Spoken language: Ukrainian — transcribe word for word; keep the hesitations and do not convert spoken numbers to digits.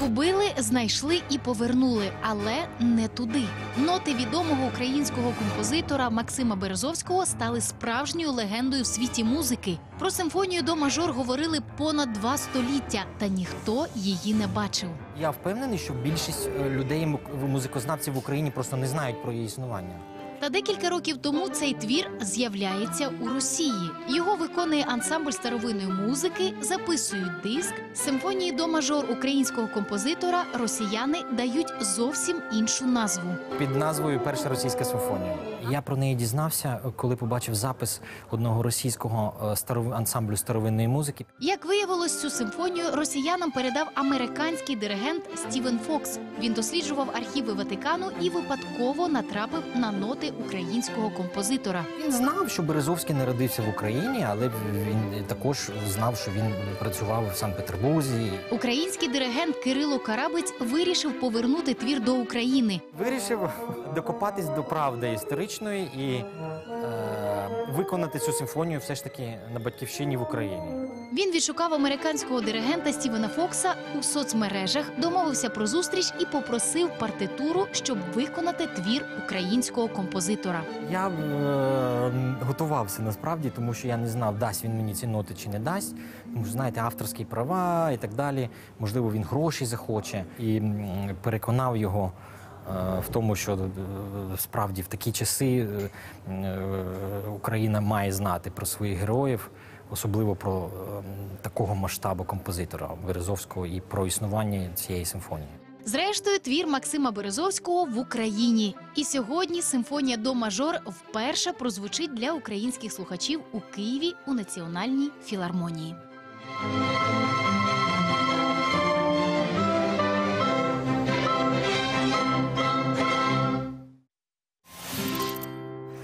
Загубили, знайшли і повернули, але не туди. Ноти відомого українського композитора Максима Березовського стали справжньою легендою в світі музики. Про симфонію до мажор говорили понад два століття, та ніхто її не бачив. Я впевнений, що більшість людей, музикознавців в Україні просто не знають про її існування. Та декілька років тому цей твір з'являється у Росії. Його виконує ансамбль старовинної музики, записують диск. Симфонії до мажор українського композитора росіяни дають зовсім іншу назву. Під назвою «Перша російська симфонія». Я про неї дізнався, коли побачив запис одного російського старов... ансамблю старовинної музики. Як виявилось, цю симфонію росіянам передав американський диригент Стівен Фокс. Він досліджував архіви Ватикану і випадково натрапив на ноти українського композитора. Він знав, що Березовський народився в Україні, але він також знав, що він працював в Санкт-Петербурзі. Український диригент Кирило Карабець вирішив повернути твір до України. Вирішив докопатись до правди історичної і е, виконати цю симфонію все ж таки на батьківщині в Україні. Він відшукав американського диригента Стівена Фокса у соцмережах, домовився про зустріч і попросив партитуру, щоб виконати твір українського композитора. Я е, готувався насправді, тому що я не знав, дасть він мені ці ноти чи не дасть. Тому що, знаєте, авторські права і так далі. Можливо, він гроші захоче. І м, переконав його е, в тому, що е, справді в такі часи е, е, Україна має знати про своїх героїв, особливо про е, такого масштабу композитора Березовського і про існування цієї симфонії. Зрештою, твір Максима Березовського в Україні. І сьогодні симфонія до мажор вперше прозвучить для українських слухачів у Києві у Національній філармонії.